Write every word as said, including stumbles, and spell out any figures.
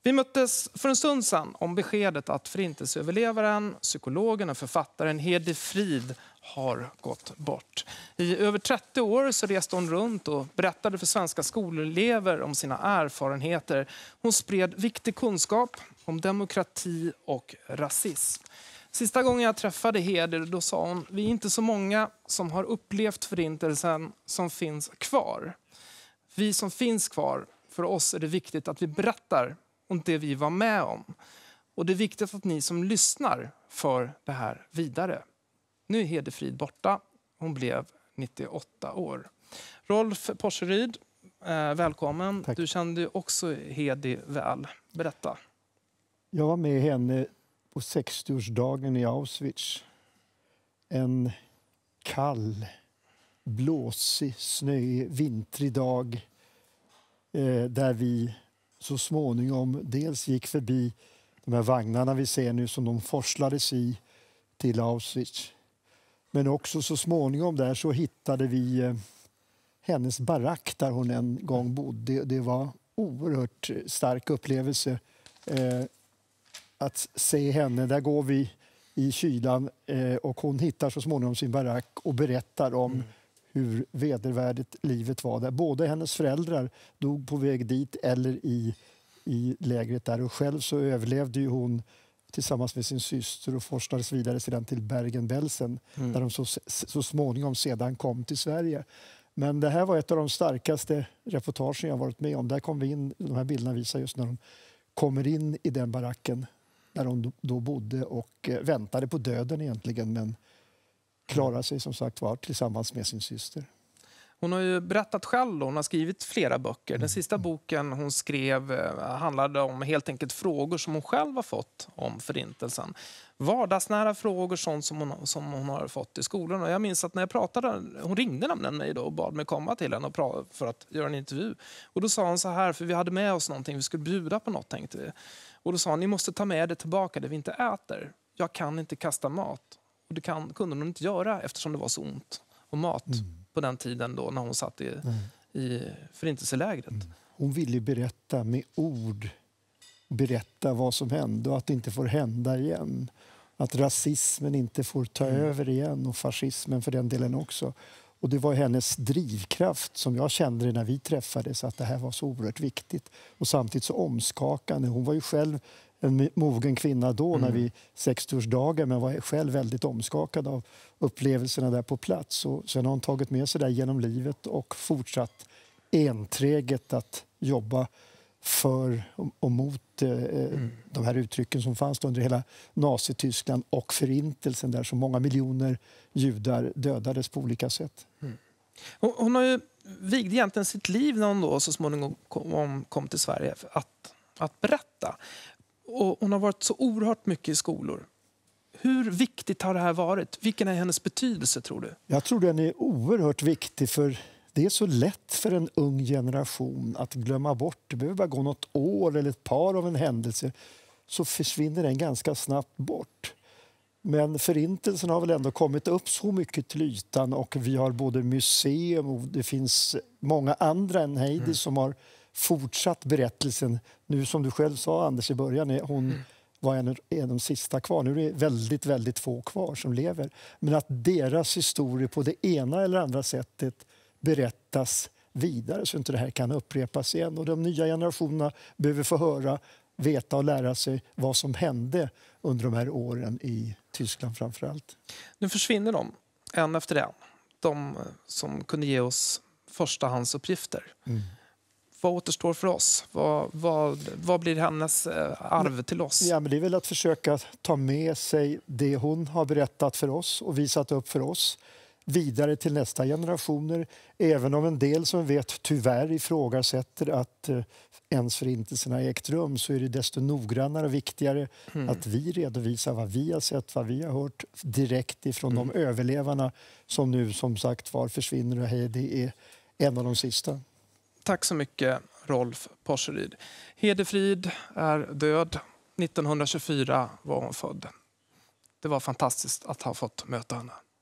Vi möttes för en stund sedan om beskedet att förintelseöverlevaren, psykologen och författaren Hédi Fried har gått bort. I över trettio år så reste hon runt och berättade för svenska skolelever om sina erfarenheter. Hon spred viktig kunskap om demokrati och rasism. Sista gången jag träffade Hédi, då sa hon: vi är inte så många som har upplevt förintelsen som finns kvar. Vi som finns kvar, för oss är det viktigt att vi berättar om det vi var med om. Och det är viktigt att ni som lyssnar för det här vidare. Nu är Hédi Fried borta. Hon blev nittioåtta år. Rolf Porseryd, eh, välkommen. Tack. Du kände också Hédi väl. Berätta. Jag var med henne på sextioårsdagen i Auschwitz. En kall, blåsig, snöig, vintrig dag. Eh, där vi så småningom dels gick förbi de här vagnarna vi ser nu som de forslades i till Auschwitz. Men också så småningom där så hittade vi eh, hennes barack där hon en gång bodde. Det, det var oerhört stark upplevelse eh, att se henne. Där går vi i kylan eh, och hon hittar så småningom sin barack och berättar om mm. hur vedervärdigt livet var där. Både hennes föräldrar dog på väg dit eller i, i lägret där. Och själv så överlevde ju hon tillsammans med sin syster och forslades vidare sedan till Bergen-Belsen. Mm. Där de så, så småningom sedan kom till Sverige. Men det här var ett av de starkaste reportagen jag varit med om. Där kom vi in, de här bilderna visar just när de kommer in i den baracken där hon då bodde och väntade på döden egentligen, men klarar sig som sagt var tillsammans med sin syster. Hon har ju berättat själv, hon har skrivit flera böcker. Den sista boken hon skrev handlade om helt enkelt frågor som hon själv har fått om förintelsen. Vardagsnära frågor, sånt som hon, som hon har fått i skolan. Och jag minns att när jag pratade, hon ringde nämligen mig då och bad mig komma till henne och pra, för att göra en intervju. Och då sa hon så här, för vi hade med oss någonting, vi skulle bjuda på något tänkte vi. Och då sa hon, ni måste ta med det tillbaka det vi inte äter. Jag kan inte kasta mat. Och det kan, kunde hon inte göra eftersom det var så ont om mat mm. på den tiden då när hon satt i, mm. i förintelselägret. Mm. Hon ville berätta med ord, berätta vad som hände och att det inte får hända igen. Att rasismen inte får ta mm. över igen och fascismen för den delen också. Och det var hennes drivkraft som jag kände när vi träffades, att det här var så oerhört viktigt. Och samtidigt så omskakande. Hon var ju själv en mogen kvinna då mm. när vi sextioårsdagen, men var själv väldigt omskakad av upplevelserna där på plats. Och sen har hon tagit med sig det genom livet och fortsatt enträget att jobba för och mot eh, mm. de här uttrycken som fanns under hela Nazityskland och förintelsen där så många miljoner judar dödades på olika sätt. Mm. Hon, hon har ju vigd egentligen sitt liv när hon då så småningom kom, kom till Sverige att, att berätta. Och hon har varit så oerhört mycket i skolor. Hur viktigt har det här varit? Vilken är hennes betydelse tror du? Jag tror den är oerhört viktig, för det är så lätt för en ung generation att glömma bort. Det behöver bara gå något år eller ett par av en händelse så försvinner den ganska snabbt bort. Men förintelsen har väl ändå kommit upp så mycket till ytan och vi har både museum och det finns många andra än Hédi mm. som har fortsatt berättelsen. Nu som du själv sa Anders i början, hon mm. var en av de sista kvar. Nu är det väldigt, väldigt få kvar som lever. Men att deras historia på det ena eller andra sättet berättas vidare så inte det här kan upprepas igen. Och de nya generationerna behöver få höra, veta och lära sig vad som hände under de här åren i Tyskland framför allt. Nu försvinner de en efter en. De som kunde ge oss förstahandsuppgifter. Mm. Vad återstår för oss? Vad, vad, vad blir hennes arv till oss? Ja, men det är väl att försöka ta med sig det hon har berättat för oss och visat upp för oss vidare till nästa generationer. Även om en del som vet tyvärr ifrågasätter att eh, ens förintelsen har ägt rum, så är det desto noggrannare och viktigare mm. att vi redovisar vad vi har sett, vad vi har hört direkt ifrån mm. de överlevarna som nu som sagt var försvinner, och Hédi är en av de sista. Tack så mycket Rolf Porseryd. Hédi Fried är död. nittonhundratjugofyra var hon född. Det var fantastiskt att ha fått möta henne.